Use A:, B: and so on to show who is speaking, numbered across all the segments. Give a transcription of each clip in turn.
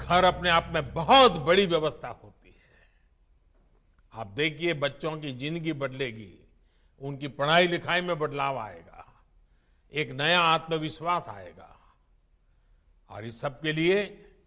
A: घर अपने आप में बहुत बड़ी व्यवस्था होती है। आप देखिए, बच्चों की जिंदगी बदलेगी, उनकी पढ़ाई लिखाई में बदलाव आएगा, एक नया आत्मविश्वास आएगा। और इस सब के लिए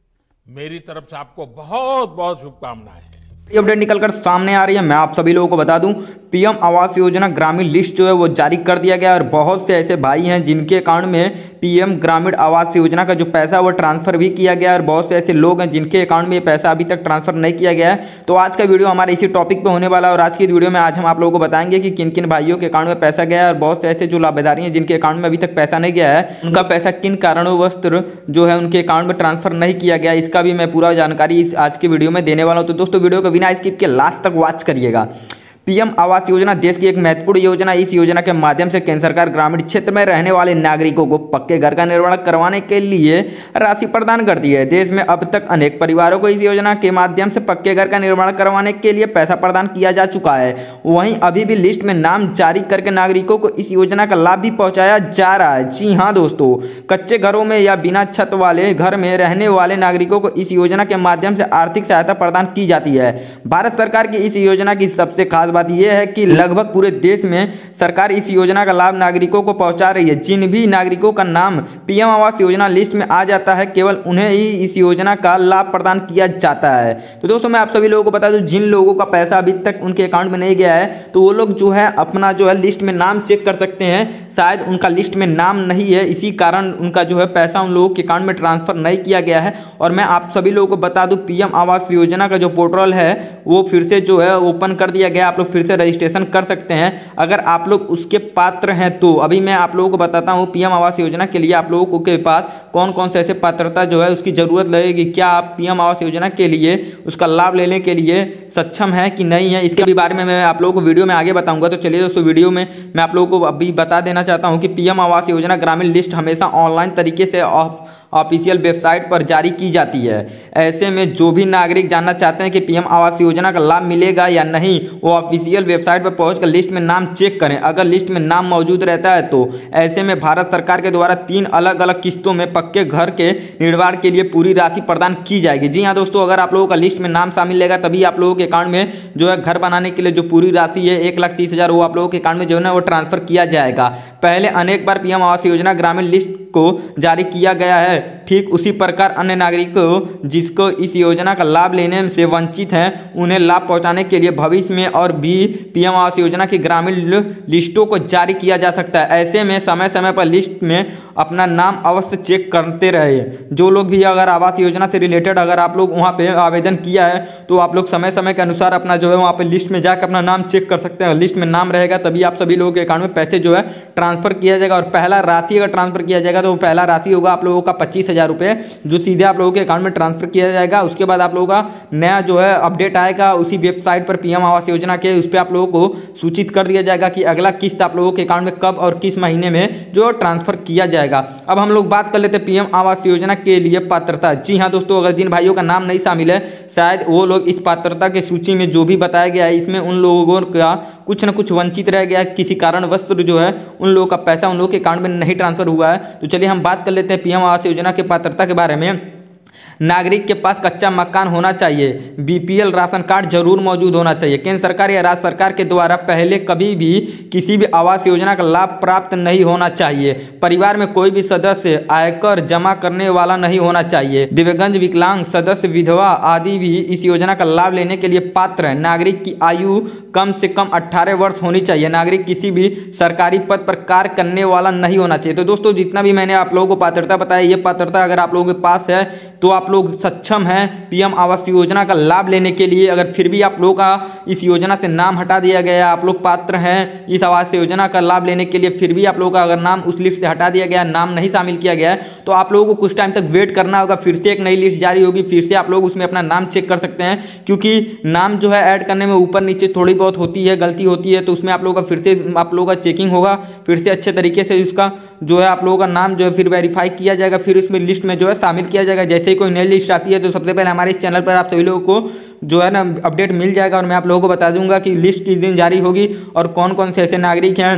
A: मेरी तरफ से आपको बहुत बहुत शुभकामनाएं हैं।
B: अपडेट निकलकर सामने आ रही है। मैं आप सभी लोगों को बता दूं, पीएम आवास योजना ग्रामीण लिस्ट जो है वो जारी कर दिया गया है और बहुत से ऐसे भाई हैं जिनके अकाउंट में पीएम ग्रामीण आवास योजना का जो पैसा वो ट्रांसफर भी किया गया है और बहुत से ऐसे लोग हैं जिनके अकाउंट में ये पैसा अभी तक ट्रांसफर नहीं किया गया है। तो आज का वीडियो हमारे इसी टॉपिक पे होने वाला है और आज की वीडियो में आज हम आप लोगों को बताएंगे कि किन किन भाइयों के अकाउंट में पैसा गया है और बहुत से ऐसे जो लाभधारी हैं जिनके अकाउंट में अभी तक पैसा नहीं गया है, उनका पैसा किन कारणोंवश जो है उनके अकाउंट में ट्रांसफर नहीं किया गया, इसका भी मैं पूरा जानकारी इस आज की वीडियो में देने वाला हूं। तो दोस्तों, वीडियो को बिना स्किप के लास्ट तक वॉच करिएगा। पीएम आवास योजना देश की एक महत्वपूर्ण योजना। इस योजना के माध्यम से केंद्र सरकार ग्रामीण क्षेत्र में रहने वाले नागरिकों को पक्के घर का निर्माण करवाने के लिए राशि प्रदान करती है। देश में अब तक अनेक परिवारों को इस योजना के माध्यम से पक्के घर का निर्माण करवाने के लिए पैसा प्रदान किया जा चुका है। वहीं अभी भी लिस्ट में नाम जारी करके नागरिकों को इस योजना का लाभ भी पहुंचाया जा रहा है। जी हाँ दोस्तों, कच्चे घरों में या बिना छत वाले घर में रहने वाले नागरिकों को इस योजना के माध्यम से आर्थिक सहायता प्रदान की जाती है। भारत सरकार की इस योजना की सबसे खास बात यह है कि लगभग पूरे देश में सरकार इस योजना का लाभ नागरिकों को पहुंचा रही है। जिन भी नागरिकों का नाम पीएम आवास योजना लिस्ट में आ जाता है, केवल उन्हें ही इस योजना का लाभ प्रदान किया जाता है। तो दोस्तों, मैं आप सभी लोगों को बता दूं, जिन लोगों का पैसा अभी तक उनके अकाउंट में नहीं गया है तो वो लोग जो है अपना जो है लिस्ट में नाम चेक कर सकते हैं। शायद उनका लिस्ट में नाम नहीं है, इसी कारण उनका जो है पैसा उन लोगों के अकाउंट में ट्रांसफर नहीं किया गया है। और मैं आप सभी लोगों को बता दूं, पीएम आवास योजना का जो पोर्टल है वो फिर से जो है ओपन कर दिया गया। आप लोग फिर से रजिस्ट्रेशन कर सकते हैं अगर आप लोग उसके पात्र हैं तो। अभी मैं आप लोगों को बताता हूं पीएम आवास योजना के लिए आप लोगों के पास कौन कौन से ऐसे पात्रता जो है उसकी जरूरत लगेगी, क्या आप पीएम आवास योजना के लिए उसका लाभ लेने के लिए सक्षम है कि नहीं है, इसके भी बारे में मैं आप लोगों को वीडियो में आगे बताऊंगा। तो चलिए दोस्तों, वीडियो में मैं आप लोगों को अभी बता देना चाहता हूं कि पीएम आवास योजना ग्रामीण लिस्ट हमेशा ऑनलाइन तरीके से ऑफिशियल वेबसाइट पर जारी की जाती है। ऐसे में जो भी नागरिक जानना चाहते हैं कि पीएम आवास योजना का लाभ मिलेगा या नहीं, वो ऑफिशियल वेबसाइट पर पहुंचकर लिस्ट में नाम चेक करें। अगर लिस्ट में नाम मौजूद रहता है तो ऐसे में भारत सरकार के द्वारा 3 अलग अलग किस्तों में पक्के घर के निर्माण के लिए पूरी राशि प्रदान की जाएगी। जी हाँ दोस्तों, अगर आप लोगों का लिस्ट में नाम शामिल रहेगा तभी आप लोगों के अकाउंट में जो है घर बनाने के लिए जो पूरी राशि है 1,30,000 वो आप लोगों के अकाउंट में जो है वो ट्रांसफर किया जाएगा। पहले अनेक बार पीएम आवास योजना ग्रामीण लिस्ट को जारी किया गया है। ठीक उसी प्रकार अन्य नागरिकों जिसको इस योजना का लाभ लेने से वंचित हैं, उन्हें लाभ पहुंचाने के लिए भविष्य में और भी पीएम आवास योजना की ग्रामीण लिस्टों को जारी किया जा सकता है। ऐसे में समय समय पर लिस्ट में अपना नाम अवश्य चेक करते रहे। जो लोग भी अगर आवास योजना से रिलेटेड अगर आप लोग वहां पे आवेदन किया है तो आप लोग समय समय के अनुसार अपना जो है वहां पे लिस्ट में जाकर अपना नाम चेक कर सकते हैं। लिस्ट में नाम रहेगा तभी आप सभी लोगों के अकाउंट में पैसे जो है ट्रांसफर किया जाएगा। और पहला राशि अगर ट्रांसफर किया जाएगा तो पहला राशि होगा आप लोगों का 25,000 रुपये, जो सीधे आप लोगों के अकाउंट में ट्रांसफर किया जाएगा। उसके बाद आप लोगों का नया जो है अपडेट आएगा उसी वेबसाइट पर पीएम आवास योजना के, उस पर आप लोगों को सूचित कर दिया जाएगा कि अगला किस्त आप लोगों के अकाउंट में कब और किस महीने में जो ट्रांसफर किया जाएगा। अब हम लोग बात कर लेते हैं पीएम आवास योजना के लिए पात्रता। जी हाँ दोस्तों, अगर जिन भाइयों का नाम नहीं शामिल है शायद वो लोग इस पात्रता के सूची में जो भी बताया गया है इसमें उन लोगों का कुछ न कुछ वंचित रह गया है, किसी कारणवश जो है उन लोगों का पैसा उन लोगों के अकाउंट में नहीं ट्रांसफर हुआ है। तो चलिए हम बात कर लेते हैं पीएम आवास योजना के पात्रता के बारे में। नागरिक के पास कच्चा मकान होना चाहिए, बीपीएल राशन कार्ड जरूर मौजूद होना चाहिए। केंद्र सरकार या राज्य सरकार के द्वारा पहले कभी भी किसी भी आवास योजना का लाभ प्राप्त नहीं होना चाहिए। परिवार में कोई भी सदस्य आयकर जमा करने वाला नहीं होना चाहिए। दिव्यांग, विकलांग सदस्य, विधवा आदि भी इस योजना का लाभ लेने के लिए पात्र है। नागरिक की आयु कम से कम 18 वर्ष होनी चाहिए। नागरिक किसी भी सरकारी पद पर कार्य करने वाला नहीं होना चाहिए। तो दोस्तों, जितना भी मैंने आप लोगों को पात्रता बताया, ये पात्रता अगर आप लोगों के पास है तो आप लोग सक्षम हैं पीएम आवास योजना का लाभ लेने के लिए। अगर फिर भी आप लोगों का इस योजना से नाम हटा दिया गया, आप लोग पात्र हैं इस आवास योजना का लाभ लेने के लिए, फिर भी आप लोगों का अगर नाम उस लिस्ट से हटा दिया गया, नाम नहीं शामिल किया गया है, तो आप लोगों को कुछ टाइम तक वेट करना होगा। फिर से एक नई लिस्ट जारी होगी, फिर से आप लोग उसमें अपना नाम चेक कर सकते हैं, क्योंकि नाम जो है ऐड करने में ऊपर नीचे थोड़ी बहुत होती है, गलती होती है, तो उसमें आप लोगों का फिर से आप लोगों का चेकिंग होगा, फिर से अच्छे तरीके से उसका जो है आप लोगों का नाम जो है फिर वेरीफाई किया जाएगा, फिर उसमें लिस्ट में जो है शामिल किया जाएगा। जैसे ही कोई नई लिस्ट आती है तो सबसे पहले हमारे इस चैनल पर आप सभी लोगों को जो है ना अपडेट मिल जाएगा और मैं आप लोगों को बता दूंगा कि लिस्ट किस दिन जारी होगी और कौन कौन से ऐसे नागरिक हैं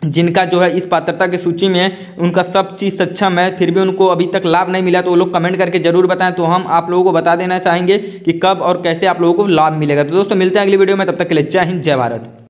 B: जिनका जो है इस पात्रता की सूची में उनका सब चीज़ सक्षम है, फिर भी उनको अभी तक लाभ नहीं मिला, तो वो लोग कमेंट करके जरूर बताएं। तो हम आप लोगों को बता देना चाहेंगे कि कब और कैसे आप लोगों को लाभ मिलेगा। तो दोस्तों मिलते हैं अगली वीडियो में, तब तक के लिए जय हिंद जय भारत।